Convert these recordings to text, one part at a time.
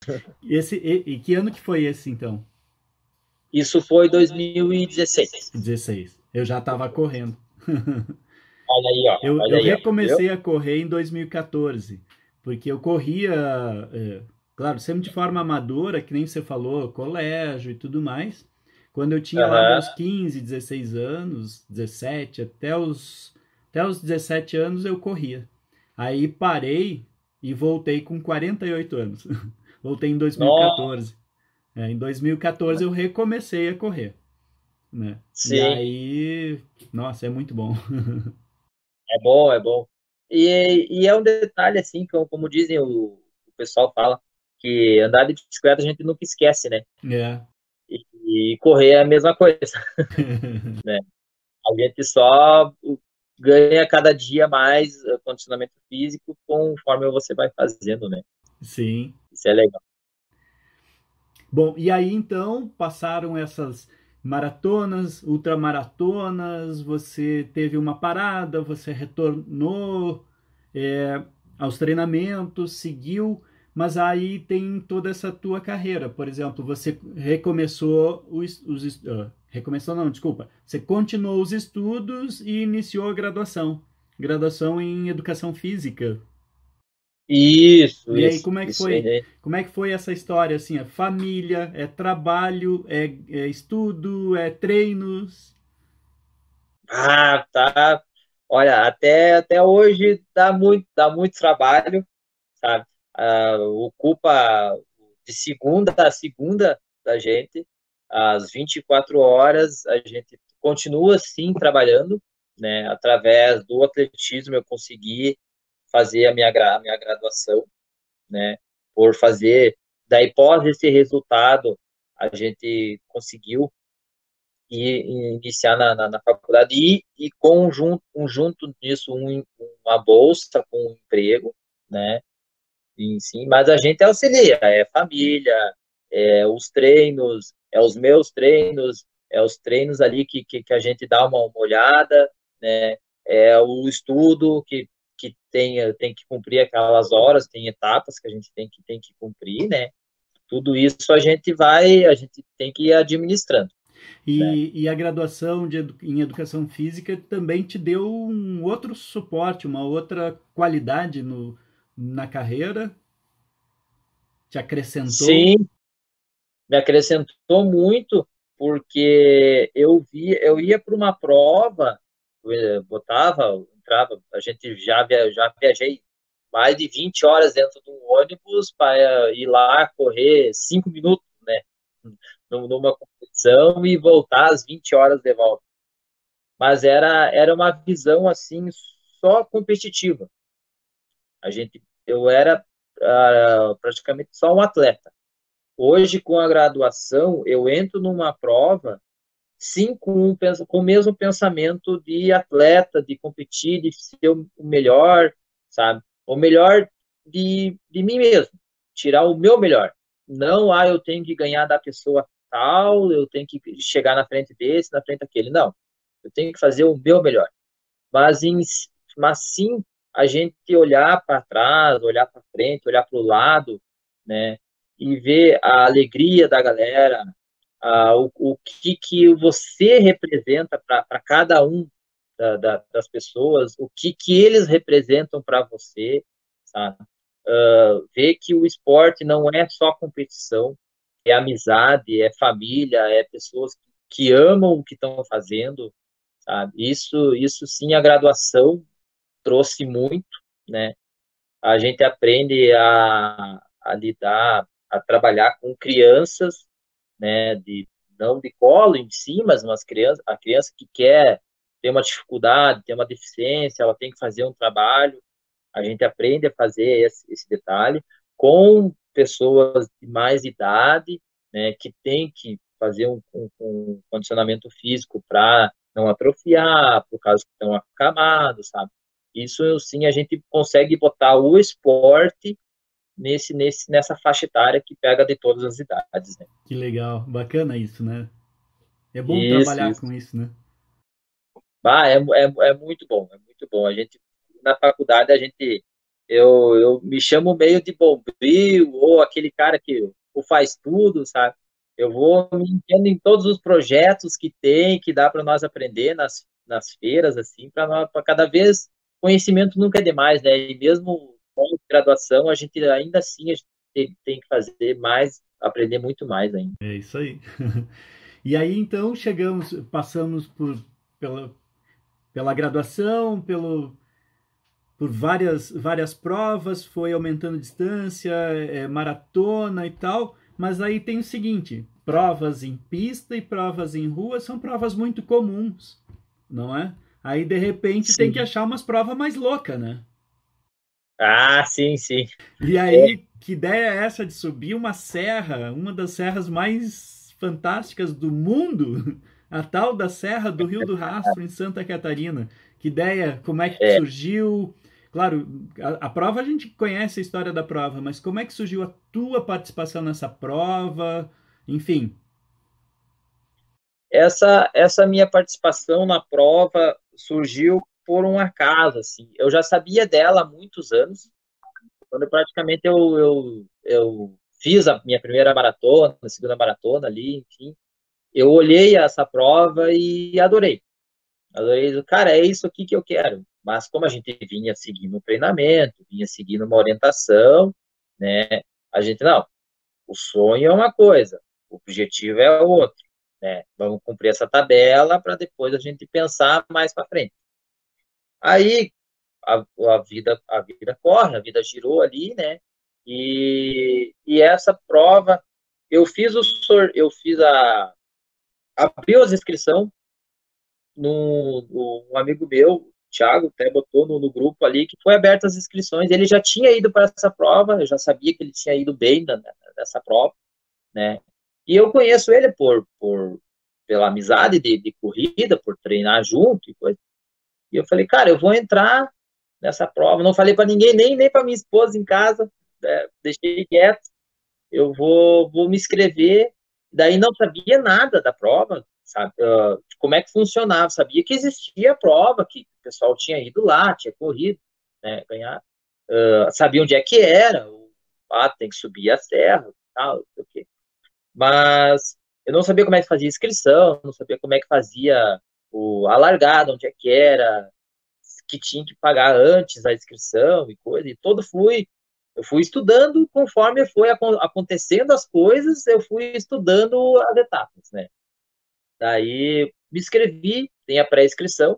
E que ano que foi esse, então? Isso foi 2016. 16. Eu já estava correndo. Eu, Olha eu aí, ó, viu? recomecei a correr em 2014, porque eu corria, claro, sempre de forma amadora, que nem você falou, colégio e tudo mais. Quando eu tinha lá Aham. meus 15, 16 anos, 17, até os 17 anos eu corria. Aí parei e voltei com 48 anos. Voltei em Nossa, 2014. Em 2014 eu recomecei a correr, né? E sim, aí, nossa, é muito bom. é bom, é bom. E é um detalhe, assim, como dizem, o pessoal fala, que andar de bicicleta a gente nunca esquece, né? É. E correr é a mesma coisa, né? A gente só ganha cada dia mais condicionamento físico conforme você vai fazendo, né? Sim. Isso é legal. Bom, e aí então passaram essas maratonas, ultramaratonas, você teve uma parada, você retornou é, aos treinamentos, seguiu, mas aí tem toda essa tua carreira. Por exemplo, você recomeçou recomeçou não, desculpa. Você continuou os estudos e iniciou a graduação. Graduação em educação física. Isso, E aí, isso, como é que isso. foi? Como é que foi essa história assim? É família, é trabalho, é estudo, é treinos? Ah, tá. Olha, até hoje dá muito trabalho, sabe? Ocupa de segunda a segunda da gente, às 24 horas, a gente continua sim trabalhando, né? Através do atletismo eu consegui fazer a minha graduação, né? Por fazer, daí pós esse resultado, a gente conseguiu iniciar na faculdade e conjunto disso uma bolsa com um emprego, né? Sim, sim, mas a gente auxilia, é família, é os treinos, é os meus treinos, é os treinos ali que a gente dá uma olhada, né? É o estudo que tem que cumprir aquelas horas, tem etapas que a gente tem que cumprir, né? Tudo isso a gente tem que ir administrando, né? E a graduação em educação física também te deu um outro suporte, uma outra qualidade na carreira? Te acrescentou? Sim, me acrescentou muito porque eu ia para uma prova, entrava, a gente já viajei mais de 20 horas dentro de um ônibus para ir lá correr 5 minutos, né, numa competição e voltar às 20 horas de volta. Mas era uma visão assim só competitiva. Eu era praticamente só um atleta. Hoje, com a graduação, eu entro numa prova, sim, com o mesmo pensamento de atleta, de competir, de ser o melhor, sabe? O melhor de mim mesmo, tirar o meu melhor. Não, eu tenho que ganhar da pessoa tal, eu tenho que chegar na frente desse, na frente daquele. Não, eu tenho que fazer o meu melhor. Mas, em, mas sim, a gente olhar para trás, olhar para frente, olhar para o lado, né? E ver a alegria da galera, o que você representa para cada um das pessoas, o que eles representam para você, sabe? Ver que o esporte não é só competição, é amizade, é família, é pessoas que amam o que estão fazendo, sabe? Isso sim, a graduação trouxe muito, né? A gente aprende a lidar, a trabalhar com crianças, né? Não de colo em si, mas a criança que quer ter uma dificuldade, ter uma deficiência, ela tem que fazer um trabalho. A gente aprende a fazer esse detalhe com pessoas de mais idade, né? Que tem que fazer um condicionamento físico para não atrofiar, por causa que estão acamados, sabe? Isso sim a gente consegue botar o esporte nessa faixa etária que pega de todas as idades, né? Que legal, bacana isso, né? É bom Isso, trabalhar com isso. isso, né? É muito bom, é muito bom. A gente, na faculdade, a gente eu me chamo meio de bombril, ou aquele cara que o faz tudo, sabe? Eu vou me entendo em todos os projetos que tem, que dá para nós aprender nas feiras, assim, para cada vez conhecimento nunca é demais, né? E mesmo com graduação, a gente ainda assim a gente tem que fazer mais, aprender muito mais ainda. É isso aí. E aí então passamos pela, pela graduação, por várias provas, foi aumentando distância, maratona e tal, mas aí tem o seguinte, provas em pista e provas em rua são provas muito comuns, não é? Aí de repente tem que Sim. achar umas provas mais loucas, né? Ah, sim, sim. E É, aí, que ideia é essa de subir uma serra, uma das serras mais fantásticas do mundo, a tal da Serra do Rio do Rastro, em Santa Catarina? Que ideia, como é que é. surgiu? Claro, a prova a gente conhece a história da prova, mas como é que surgiu a tua participação nessa prova? Enfim. Essa minha participação na prova surgiu por um acaso, assim. Eu já sabia dela há muitos anos, quando praticamente eu fiz a minha primeira maratona, a segunda maratona ali, enfim. Eu olhei essa prova e adorei. Adorei, cara, é isso aqui que eu quero. Mas como a gente vinha seguindo um treinamento, vinha seguindo uma orientação, né? A gente, não, o sonho é uma coisa, o objetivo é outro, né? Vamos cumprir essa tabela para depois a gente pensar mais para frente. Aí a vida corre, a vida girou ali, né? E essa prova, eu fiz abriu as inscrições um amigo meu, o Thiago, até botou no grupo ali que foi abertas as inscrições. Ele já tinha ido para essa prova, eu já sabia que ele tinha ido bem nessa prova, né? E eu conheço ele pela amizade de corrida, por treinar junto e coisa. E eu falei, cara, eu vou entrar nessa prova. Não falei para ninguém, nem para minha esposa em casa, né? Deixei quieto. Eu vou me inscrever. Daí não sabia nada da prova, sabe? De como é que funcionava. Sabia que existia a prova, que o pessoal tinha ido lá, tinha corrido, né, ganhar. Sabia onde é que era. Tem que subir a serra, tal, não sei o quê. Mas eu não sabia como é que fazia inscrição, não sabia como é que fazia a largada, onde é que era, que tinha que pagar antes a inscrição e coisa, e eu fui estudando conforme foi acontecendo as coisas, eu fui estudando as etapas, né? Daí me inscrevi, tem a pré-inscrição,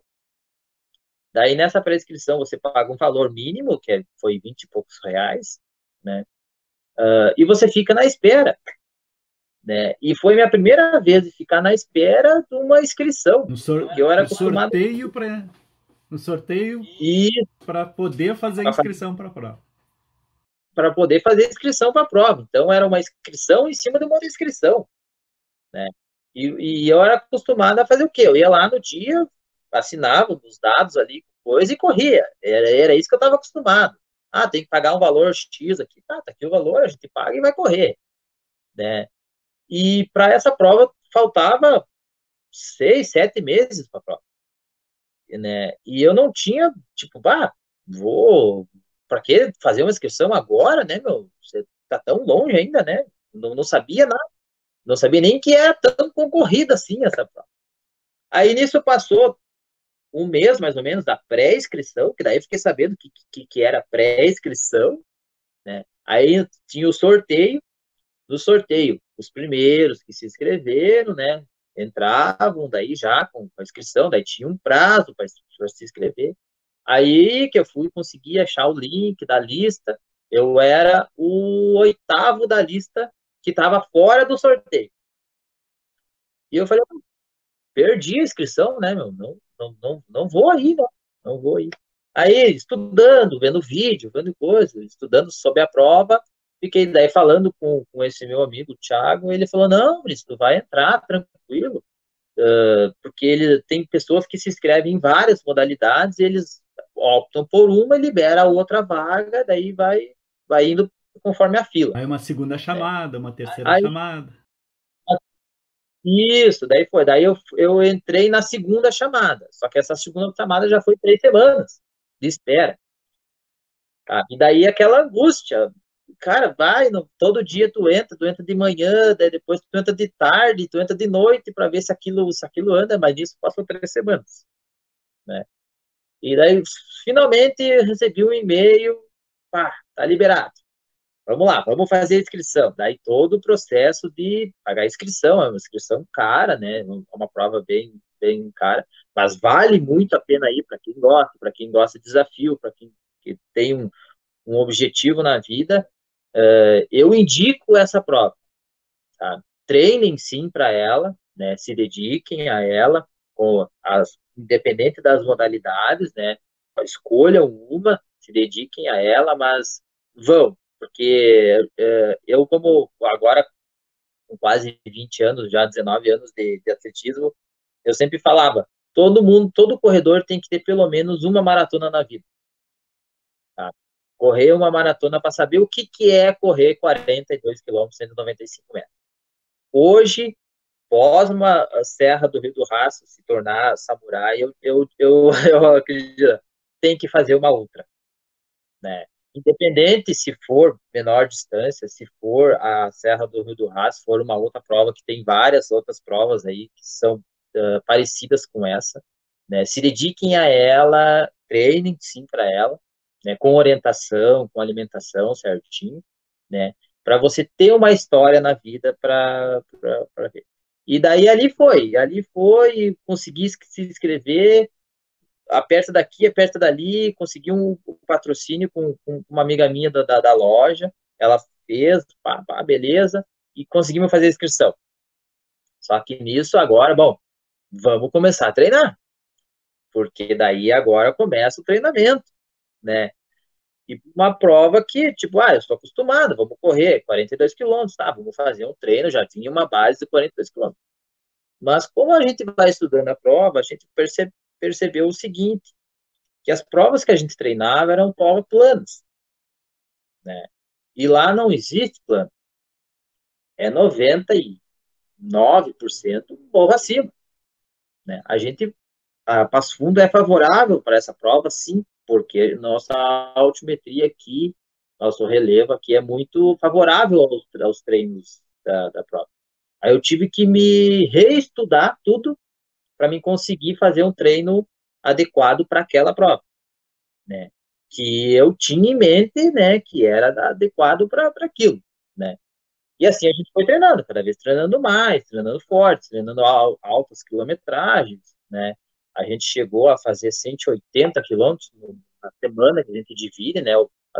daí nessa pré-inscrição você paga um valor mínimo, foi 20 e poucos reais, né? E você fica na espera, né? E foi minha primeira vez de ficar na espera de uma inscrição, porque eu era No acostumado sorteio para no sorteio a para poder fazer a inscrição para a prova. para poder fazer inscrição para a prova. Então, era uma inscrição em cima de uma inscrição, né? E eu era acostumado a fazer o quê? Eu ia lá no dia, assinava os dados ali, coisa, e corria. Era isso que eu estava acostumado. Ah, tem que pagar um valor X aqui. Tá aqui o valor, a gente paga e vai correr, né? E para essa prova, faltava 6, 7 meses para a prova, né? E eu não tinha, tipo, vou. Para que fazer uma inscrição agora, né, meu? Você tá tão longe ainda, né? Não sabia nada, não sabia nem que era tão concorrida assim essa prova. Aí nisso passou um mês, mais ou menos, da pré-inscrição, que daí eu fiquei sabendo que era pré-inscrição, né? Aí tinha o sorteio, no sorteio, os primeiros que se inscreveram, né? Entravam daí já com a inscrição, daí tinha um prazo para se inscrever. Aí que eu fui conseguir achar o link da lista, eu era o oitavo da lista que estava fora do sorteio. E eu falei, perdi a inscrição, né, meu? Não vou aí, né? Não vou aí. Aí, estudando, vendo vídeo, vendo coisa, estudando sobre a prova, fiquei daí falando com esse meu amigo, o Thiago, ele falou, não, Brice, tu vai entrar, tranquilo, porque ele tem pessoas que se inscrevem em várias modalidades, e eles optam por uma e libera a outra vaga, daí vai indo conforme a fila, Aí uma segunda né? chamada, uma terceira Aí, chamada. isso, daí eu entrei na segunda chamada, só que essa segunda chamada já foi 3 semanas de espera. tá? E daí aquela angústia, cara, vai, todo dia tu entra de manhã, daí depois tu entra de tarde, tu entra de noite para ver se aquilo anda, mas isso passou 3 semanas, né? E daí, finalmente, eu recebi um e-mail, pá, tá liberado. Vamos lá, vamos fazer a inscrição. Daí todo o processo de pagar a inscrição, é uma inscrição cara, né? É uma prova bem, bem cara, mas vale muito a pena ir para quem gosta de desafio, para quem que tem um objetivo na vida. Eu indico essa prova, tá? Treinem sim para ela, né? Se dediquem a ela, independente das modalidades, né? Escolham uma, se dediquem a ela, mas vão, porque eu, como agora com quase 20 anos, já 19 anos de atletismo, eu sempre falava, todo mundo, todo corredor tem que ter pelo menos uma maratona na vida, tá? Correr uma maratona para saber o que é correr 42 quilômetros, 195 metros. Hoje, após uma Serra do Rio do Rastro se tornar samurai, eu acredito, tem que fazer uma outra, né? Independente se for menor distância, se for a Serra do Rio do Rastro, for uma outra prova, que tem várias outras provas aí que são parecidas com essa, né? Se dediquem a ela, treinem sim para ela, né? Com orientação, com alimentação certinho, né? Para você ter uma história na vida para ver. E daí ali foi, consegui se inscrever, aperta daqui, aperta dali, consegui um patrocínio com uma amiga minha da loja, ela fez, pá, pá, beleza, e conseguimos fazer a inscrição. Só que nisso agora, bom, vamos começar a treinar, porque daí agora começa o treinamento, né? E uma prova que, tipo, eu estou acostumado, vamos correr 42 quilômetros, tá? Vamos fazer um treino, já tinha uma base de 42 quilômetros. Mas como a gente vai estudando a prova, a gente percebeu o seguinte, que as provas que a gente treinava eram provas planas, né? E lá não existe plano. É 99% morro acima, né? A Passo Fundo é favorável para essa prova, sim, porque nossa altimetria aqui, nosso relevo aqui é muito favorável aos treinos da prova. Aí eu tive que me reestudar tudo para me conseguir fazer um treino adequado para aquela prova, né? Que eu tinha em mente, né, que era adequado para aquilo, né? E assim a gente foi treinando, cada vez treinando mais, treinando forte, treinando altas quilometragens, né? A gente chegou a fazer 180 quilômetros na semana, que a gente divide, né,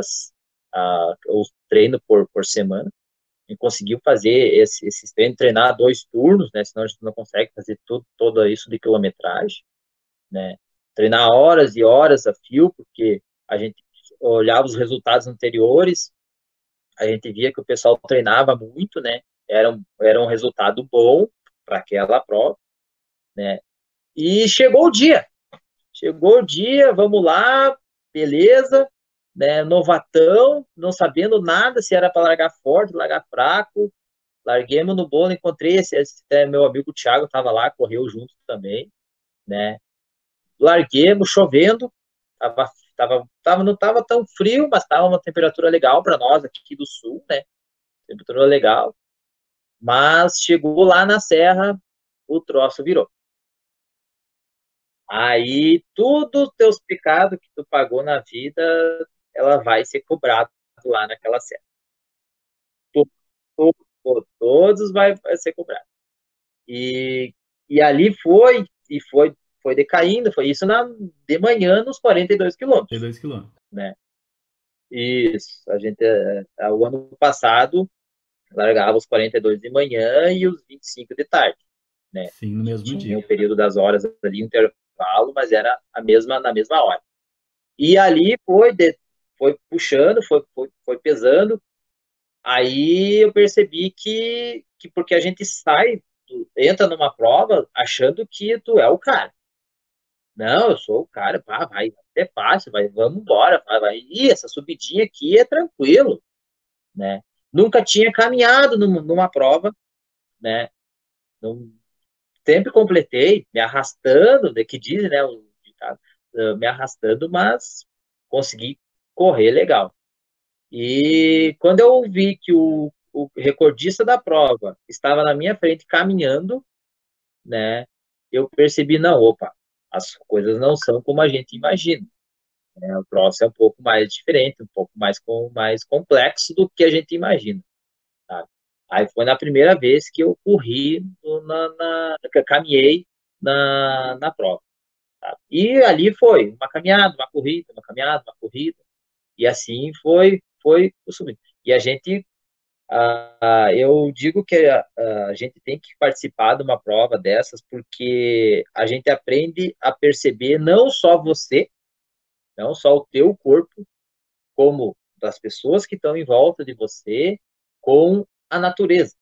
o treino por semana, e conseguiu fazer esses treinos, treinar 2 turnos, né, senão a gente não consegue fazer todo isso de quilometragem, né? Treinar horas e horas a fio, porque a gente olhava os resultados anteriores, a gente via que o pessoal treinava muito, né? Era um resultado bom para aquela prova, né? E chegou o dia, vamos lá, beleza, né? Novatão, não sabendo nada se era para largar forte, largar fraco, larguemos no bolo, encontrei meu amigo Thiago estava lá, correu junto também, né? Larguemos, chovendo, não estava tão frio, mas estava uma temperatura legal para nós aqui do sul, né? Temperatura legal. Mas chegou lá na serra, o troço virou. Aí, tudo os teus pecados que tu pagou na vida, ela vai ser cobrado lá naquela serra. Todos vai ser cobrado. E, e ali foi decaindo, foi isso de manhã nos 42 quilômetros, 42 quilômetros. né? Isso, o ano passado, largava os 42 de manhã e os 25 de tarde, né? Sim, no mesmo Tinha dia. o período das horas ali, um intervalo, mas era na mesma hora. E ali foi puxando, foi pesando. Aí eu percebi que porque a gente entra numa prova achando que tu é o cara. Não, eu sou o cara, pá, vai, é fácil, vamos embora, vai. Ih, essa subidinha aqui é tranquilo, né? Nunca tinha caminhado numa prova, né? Não, sempre completei, me arrastando, que dizem, né, me arrastando, mas consegui correr legal. E quando eu vi que o recordista da prova estava na minha frente caminhando, né, eu percebi, não, opa, as coisas não são como a gente imagina, né? O troço é um pouco mais diferente, um pouco mais complexo do que a gente imagina, sabe? Aí foi na primeira vez que eu corri, que eu caminhei na prova, sabe? E ali foi uma caminhada, uma corrida, uma caminhada, uma corrida, e assim foi subindo. E a gente, eu digo que a gente tem que participar de uma prova dessas, porque a gente aprende a perceber não só você, não só o teu corpo, como das pessoas que estão em volta de você, com a natureza.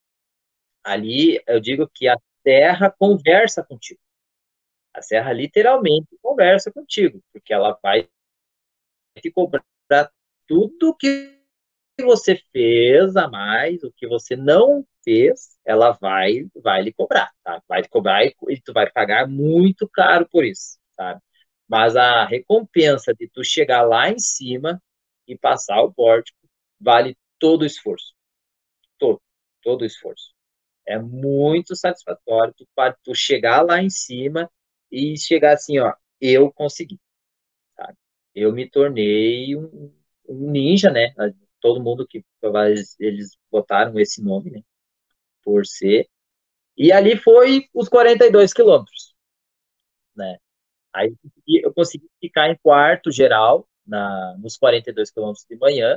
Ali eu digo que a terra conversa contigo. A serra literalmente conversa contigo, porque ela vai te cobrar tudo que você fez a mais, o que você não fez, ela vai lhe cobrar, tá? Vai te cobrar e tu vai pagar muito caro por isso, sabe? Mas a recompensa de tu chegar lá em cima e passar o pórtico vale todo o esforço, todo, todo o esforço. É muito satisfatório tu chegar lá em cima e chegar assim, ó, eu consegui, sabe? Eu me tornei um ninja, né? Todo mundo que eles botaram esse nome, né? Por ser. E ali foi os 42 quilômetros, né? Aí eu consegui ficar em quarto geral nos 42 quilômetros de manhã.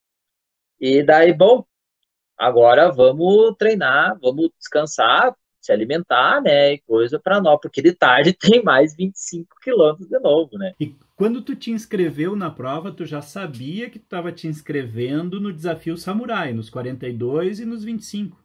E daí, bom, agora vamos treinar, vamos descansar, se alimentar, né? E coisa para nós, porque de tarde tem mais 25 quilômetros de novo, né? E quando tu te inscreveu na prova, tu já sabia que tu estava te inscrevendo no desafio Samurai, nos 42 e nos 25.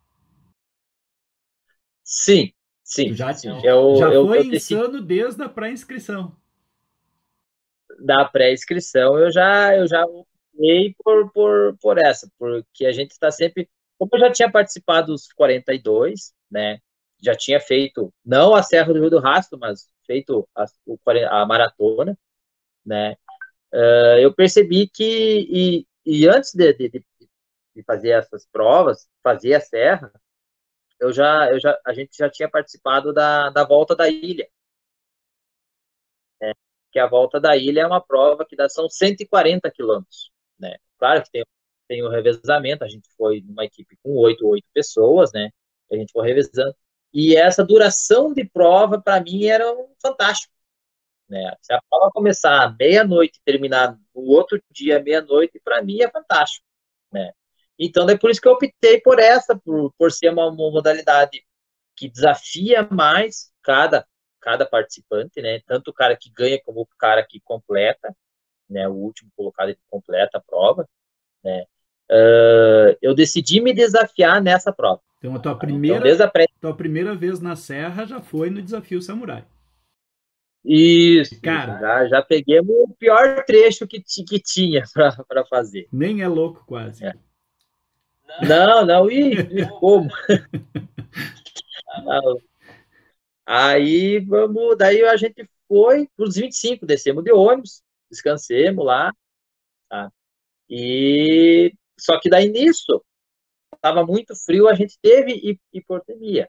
Sim, Tu sim, já, sim. já Eu foi decidi insano desde a pré-inscrição. da pré-inscrição, eu já optei por essa, porque a gente está sempre. Como eu já tinha participado dos 42, né? Já tinha feito, não a Serra do Rio do Rastro, mas feito a maratona, né? Eu percebi e antes de fazer essas provas, fazer a serra, a gente já tinha participado da volta da ilha, né? Que a volta da ilha é uma prova que são 140 quilômetros, né? Claro que tem o revezamento, a gente foi numa equipe com oito pessoas, né? A gente foi revezando. E essa duração de prova, para mim, era fantástico, né? Se a prova começar à meia-noite e terminar no outro dia, meia-noite, para mim é fantástico, né? Então, é por isso que eu optei por essa, por ser uma modalidade que desafia mais cada participante, né? Tanto o cara que ganha como o cara que completa, né? O último colocado que completa a prova, né? Eu decidi me desafiar nessa prova. Então Tá? Então, desde a pré... tua primeira vez na Serra já foi no desafio Samurai. Isso, Cara, já peguei o pior trecho que tinha para fazer. nem é louco quase. É. Não, não, como? Não. Aí vamos, daí a gente foi para os 25, descemos de ônibus, descansemos lá, tá? E só que daí nisso estava muito frio, a gente teve hipotermia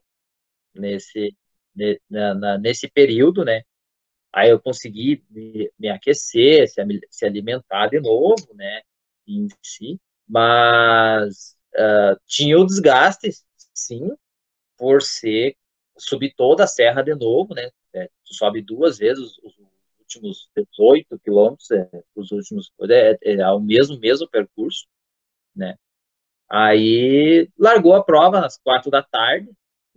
nesse período, né? Aí eu consegui me aquecer, se alimentar de novo, né? Em si, mas tinha o desgaste, sim, por ser subir toda a serra de novo, né? Tu sobe duas vezes os últimos 18 quilômetros, os últimos é o mesmo percurso, né? Aí largou a prova às 4 da tarde,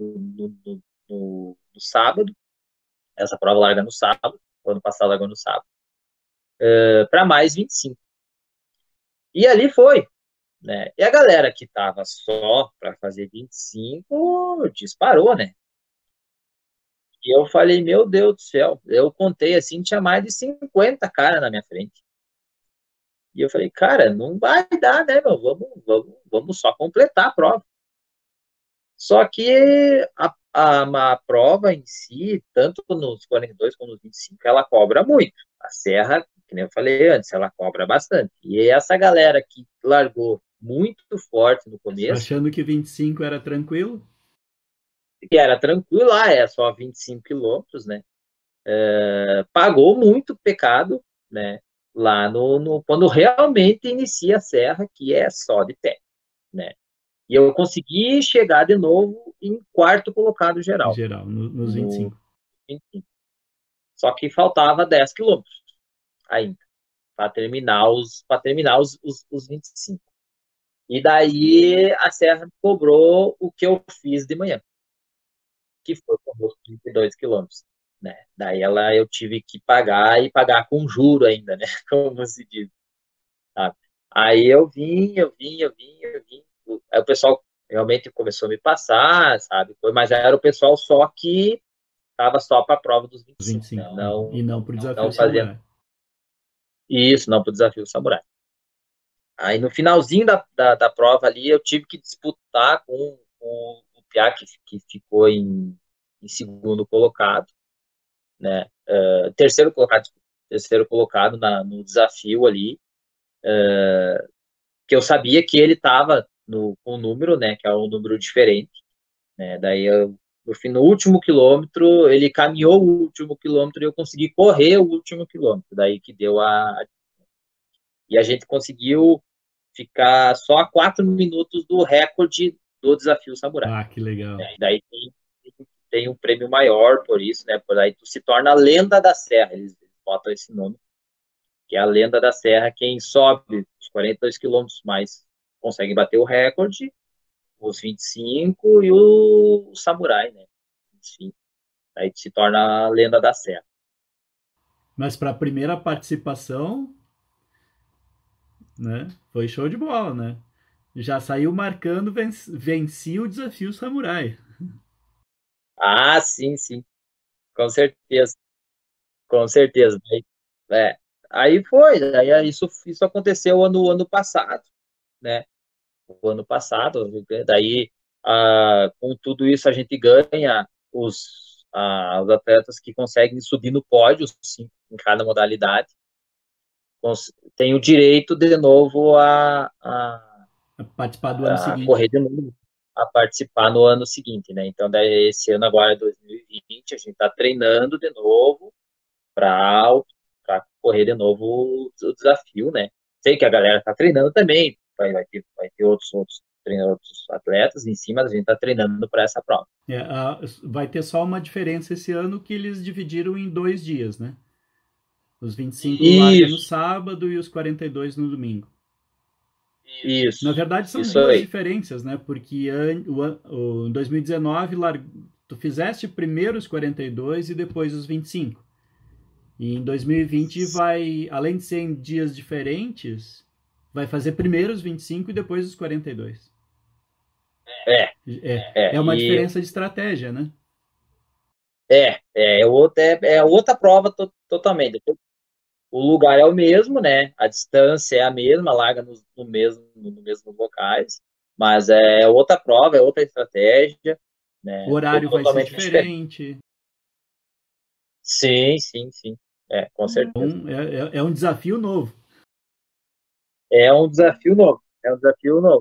no sábado. Essa prova larga no sábado, o ano passado largou no sábado, para mais 25. E ali foi, né? E a galera que tava só para fazer 25 disparou, né? E eu falei, meu Deus do céu, eu contei assim, tinha mais de 50 caras na minha frente. E eu falei, cara, não vai dar, né, meu? Vamos só completar a prova. Só que a prova em si, tanto nos 42 como nos 25, ela cobra muito, a serra, que nem eu falei antes, ela cobra bastante. E essa galera que largou muito forte no começo, Achando que 25 era tranquilo? que era tranquilo, é só 25 quilômetros, né? Pagou muito pecado, né? Lá quando realmente inicia a serra, que é só de pé, né? E eu consegui chegar de novo em quarto colocado Em geral, geral, nos no 25. 25. Só que faltava 10 quilômetros ainda, para terminar os 25. E daí a serra me cobrou o que eu fiz de manhã, que foi com os 32 quilômetros. Né? Daí eu tive que pagar e pagar com juro ainda, né? Como se diz, sabe? Aí eu vim. Aí o pessoal realmente começou a me passar, sabe? Mas era o pessoal só que estava só para a prova dos Os 25, né? 25. Não, E não para o desafio não fazendo samurai. isso, não para o desafio samurai. Aí no finalzinho da prova ali, eu tive que disputar com o Piá, que ficou em segundo colocado, né? Terceiro colocado no desafio ali, que eu sabia que ele estava com um número, né? Que é um número diferente, né? Daí no último quilômetro, ele caminhou o último quilômetro e eu consegui correr o último quilômetro. Daí que deu e a gente conseguiu ficar só a 4 minutos do recorde do desafio samurai. Ah, que legal. E daí tem um prêmio maior por isso, né? Por aí tu se torna a lenda da serra, eles botam esse nome, que é a lenda da serra, quem sobe os 42 quilômetros mais consegue bater o recorde, os 25 e o samurai, né? Enfim, aí se torna a lenda da serra. Mas para a primeira participação, né? Foi show de bola, né? Já saiu marcando, venci o desafio samurai. Ah, sim, sim, com certeza, com certeza. É, aí foi, isso aconteceu ano passado, né? O ano passado, daí com tudo isso a gente ganha os atletas que conseguem subir no pódio, sim, em cada modalidade, tem o direito de novo Participar do ano a seguinte. correr de novo, a participar no ano seguinte, né? Então, daí, esse ano agora, 2020, a gente está treinando de novo para correr de novo o desafio, né? Sei que a galera está treinando também, vai ter outros atletas em cima, a gente está treinando para essa prova. Vai ter só uma diferença esse ano que eles dividiram em 2 dias, né? Os 25 larga no Isso, sábado e os 42 no domingo. Na isso, verdade, são isso duas aí. diferenças, né? Porque em 2019 tu fizeste primeiro os 42 e depois os 25. E em 2020 vai, além de ser em dias diferentes, vai fazer primeiro os 25 e depois os 42. É, É uma diferença de estratégia, né? outra prova totalmente. O lugar é o mesmo, né? A distância é a mesma, larga no mesmo locais, mas é outra prova, é outra estratégia, O né? horário vai ser Totalmente diferente. diferente. Sim, sim, sim. Com certeza. Então, é um desafio novo. É um desafio novo. É um desafio novo.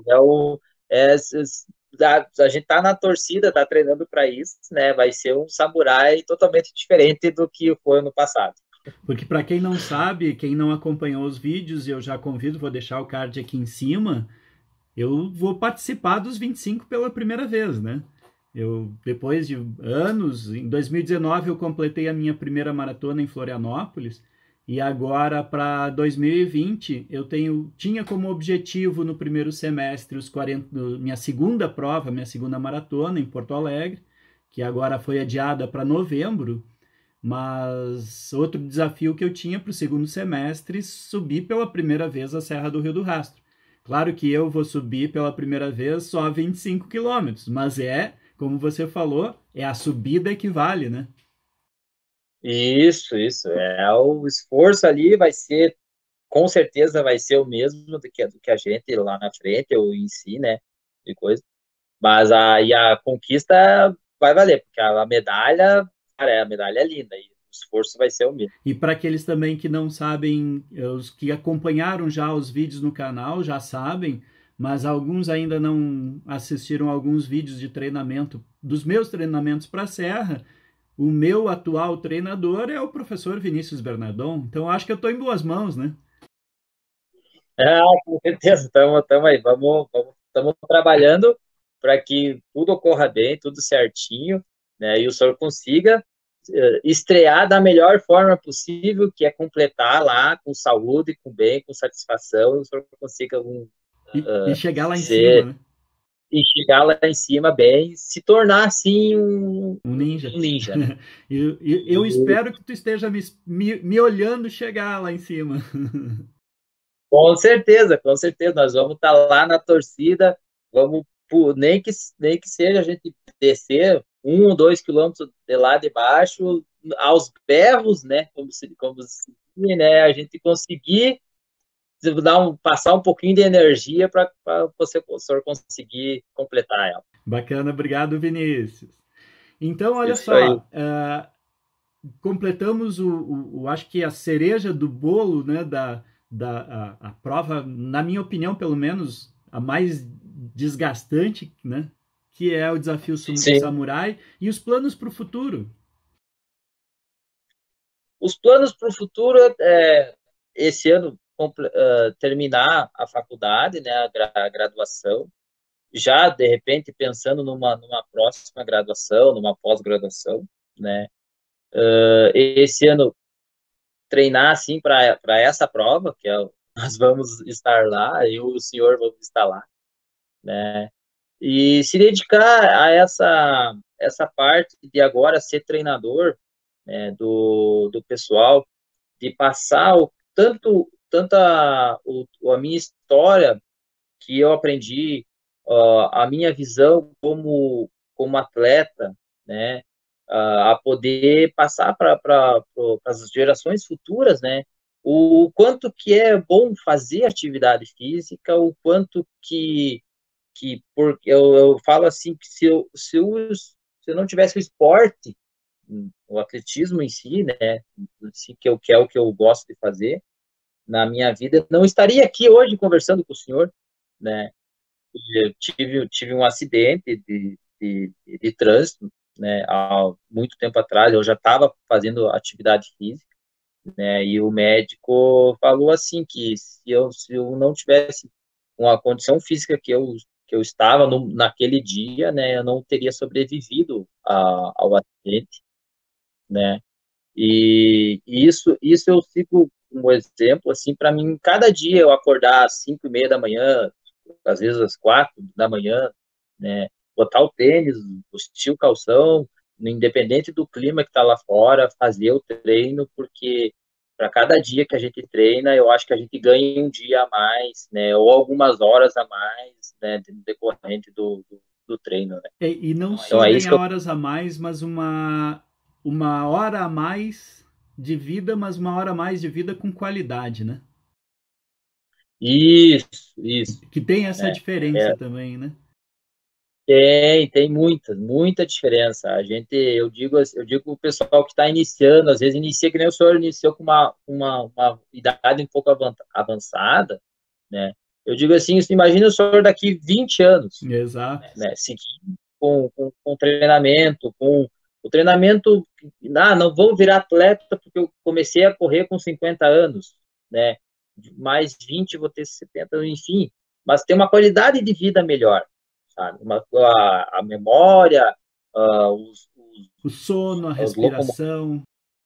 A gente tá na torcida, tá treinando para isso, né? Vai ser um samurai totalmente diferente do que foi no passado. Porque para quem não sabe, quem não acompanhou os vídeos, eu já convido, vou deixar o card aqui em cima, eu vou participar dos 25 pela primeira vez, né? Eu, depois de anos, em 2019 eu completei a minha primeira maratona em Florianópolis e agora para 2020 eu tinha como objetivo no primeiro semestre minha segunda prova, minha segunda maratona em Porto Alegre, que agora foi adiada para novembro, mas outro desafio que eu tinha para o segundo semestre, subir pela primeira vez a Serra do Rio do Rastro. Claro que eu vou subir pela primeira vez só 25 quilômetros, mas como você falou, é a subida que vale, né? Isso. O esforço ali com certeza vai ser o mesmo do que a gente lá na frente, ou em si, né? De coisa. Mas a conquista vai valer, porque a medalha, cara, a medalha é linda. esforço vai ser o mesmo. E para aqueles também que não sabem, os que acompanharam já os vídeos no canal já sabem, mas alguns ainda não assistiram alguns vídeos de treinamento dos meus treinamentos para a Serra. O meu atual treinador é o professor Vinícius Bernardon, então acho que eu estou em boas mãos, né? Com certeza, estamos aí, estamos trabalhando para que tudo ocorra bem, tudo certinho, né? E o senhor consiga estrear da melhor forma possível, que é completar lá com saúde, com bem, com satisfação, e o senhor consiga E chegar lá em cima, ser né? e chegar lá em cima bem, se tornar assim Um ninja. um ninja, né? Eu espero que tu esteja me olhando chegar lá em cima. Com certeza, nós vamos estar lá na torcida, vamos, nem que seja a gente descer 1 ou 2 quilômetros de lá de baixo, aos berros, né, como se né, a gente conseguir passar um pouquinho de energia para você, o senhor conseguir completar ela. Bacana, obrigado, Vinícius. Então, olha Isso aí. só, completamos acho que a cereja do bolo, né, a prova, na minha opinião, pelo menos, a mais desgastante, né, que é o desafio Sim. samurai, e os planos para o futuro. Os planos para o futuro esse ano terminar a faculdade, né, a graduação, já de repente pensando numa próxima graduação, numa pós-graduação, né? Esse ano treinar assim para essa prova, nós vamos estar lá, eu e o senhor vamos estar lá, né? E se dedicar a essa parte de agora ser treinador, né, do pessoal, de passar a minha história que eu aprendi, a minha visão como atleta, né, a poder passar para as gerações futuras, né, o quanto que é bom fazer atividade física, o quanto que porque eu falo assim que se eu não tivesse o esporte, o atletismo em si, né, assim, que é o que eu gosto de fazer na minha vida, não estaria aqui hoje conversando com o senhor, né? Eu tive um acidente de trânsito, né? Há muito tempo atrás, eu já estava fazendo atividade física, né? E o médico falou assim que se eu não tivesse com a condição física que eu estava naquele dia, né? Eu não teria sobrevivido ao acidente, né? E isso eu sigo como exemplo, assim, para mim, cada dia eu acordar às 5:30 da manhã, às vezes às 4 da manhã, né, botar o tênis, vestir o calção, independente do clima que está lá fora, fazer o treino, porque para cada dia que a gente treina, eu acho que a gente ganha um dia a mais, né, ou algumas horas a mais, né, decorrente do treino, né. E não Então só é isso que ganhar eu... horas a mais, mas uma hora a mais de vida, mas uma hora a mais de vida com qualidade, né? Isso, Que tem essa né. diferença também, né? Tem muita diferença. Eu digo o pessoal que está iniciando, às vezes inicia que nem o senhor iniciou com uma idade um pouco avançada, né? Eu digo assim, imagina o senhor daqui 20 anos, Exato. né? Seguindo com treinamento, com o treinamento, não vou virar atleta porque eu comecei a correr com 50 anos, né? Mais 20 vou ter 70, enfim, mas tem uma qualidade de vida melhor, sabe? A memória, O sono, a os locomotivos, respiração.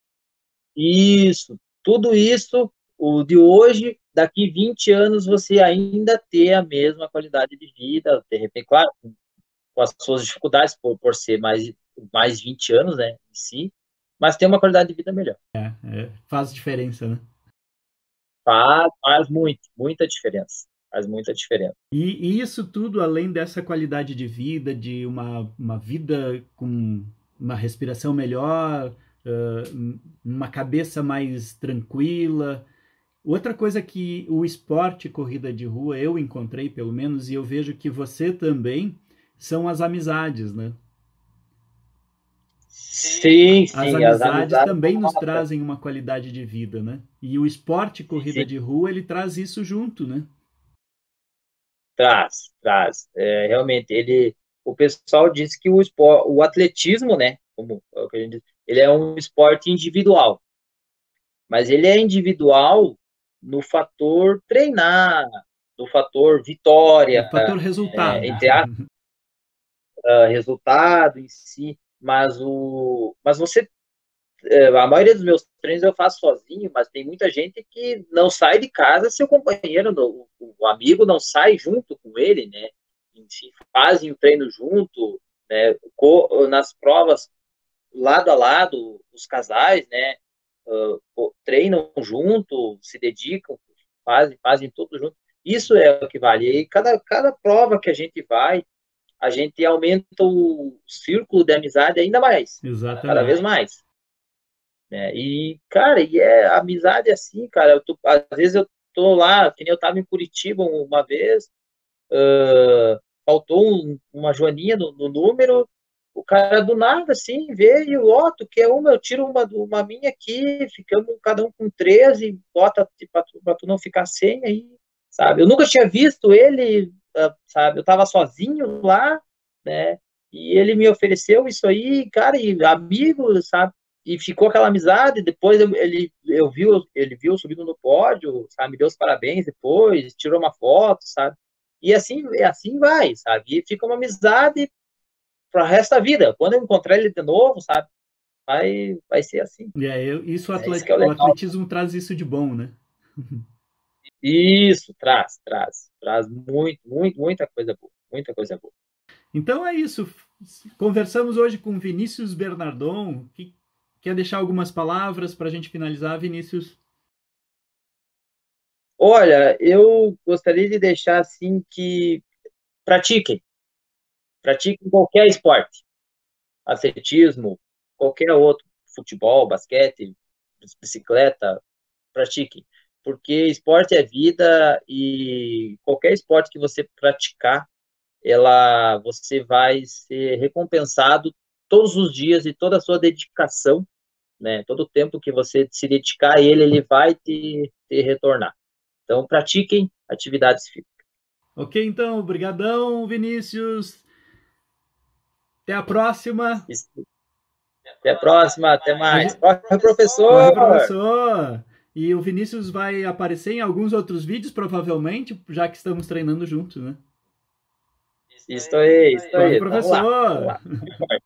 tudo isso, o de hoje, daqui 20 anos, você ainda ter a mesma qualidade de vida, de repente, claro, com as suas dificuldades por ser mais 20 anos, né, em si, mas ter uma qualidade de vida melhor. Faz diferença, né? Faz muita diferença. Faz muita diferença. E isso tudo, além dessa qualidade de vida, de uma vida com uma respiração melhor, uma cabeça mais tranquila. Outra coisa que o esporte corrida de rua eu encontrei, pelo menos, e eu vejo que você também, são as amizades, né? Sim, As sim, as amizades amizades também nos trazem uma qualidade de vida, né? E o esporte corrida sim, de rua, ele traz isso junto, né? traz. É, realmente, o pessoal diz que o atletismo, né, como é o que a gente diz, ele é um esporte individual, mas ele é individual no fator treinar, no fator O vitória, fator resultado. entre aspas, resultado em si, mas você a maioria dos meus treinos eu faço sozinho, mas tem muita gente que não sai de casa se o companheiro, o amigo não sai junto com ele, né? Enfim, fazem o treino junto, né? Nas provas, lado a lado, os casais, né? Treinam junto, se dedicam, fazem tudo junto. Isso é o que vale. E cada prova que a gente vai, a gente aumenta o círculo de amizade ainda mais, cada vez Exatamente. mais, né? E, cara, amizade assim, cara. Às vezes eu tô lá, que nem eu tava em Curitiba uma vez, faltou uma joaninha no número, o cara do nada, assim, veio, ó, tu quer uma, eu tiro uma minha aqui, ficamos cada um com 13, bota pra tu não ficar sem aí, sabe? Eu nunca tinha visto ele, sabe? Eu tava sozinho lá, né? E ele me ofereceu isso aí, cara, e amigo, sabe? E ficou aquela amizade. Depois ele viu subindo no pódio, sabe? Me deu os parabéns depois, tirou uma foto, sabe? E assim vai, sabe? E fica uma amizade para o resto da vida. Quando eu encontrar ele de novo, sabe? Vai ser assim. Isso É isso que é o o legal. atletismo traz isso de bom, né? Isso, traz muita coisa boa, muita coisa boa. Então é isso. Conversamos hoje com Vinícius Bernardon. Quer deixar algumas palavras para a gente finalizar, Vinícius? Olha, eu gostaria de deixar assim que pratiquem, pratiquem qualquer esporte, atletismo, qualquer outro, futebol, basquete, bicicleta, pratiquem, porque esporte é vida e qualquer esporte que você praticar, você vai ser recompensado todos os dias e toda a sua dedicação, né? Todo o tempo que você se dedicar a ele, ele vai te retornar. Então, pratiquem atividades físicas. Ok, então, obrigadão, Vinícius. Até a próxima. Até a próxima, até A mais. gente... Corre, Corre, professor! professor! E o Vinícius vai aparecer em alguns outros vídeos, provavelmente, já que estamos treinando juntos, né? Isso aí, Corre, vamos lá, vamos professor! lá.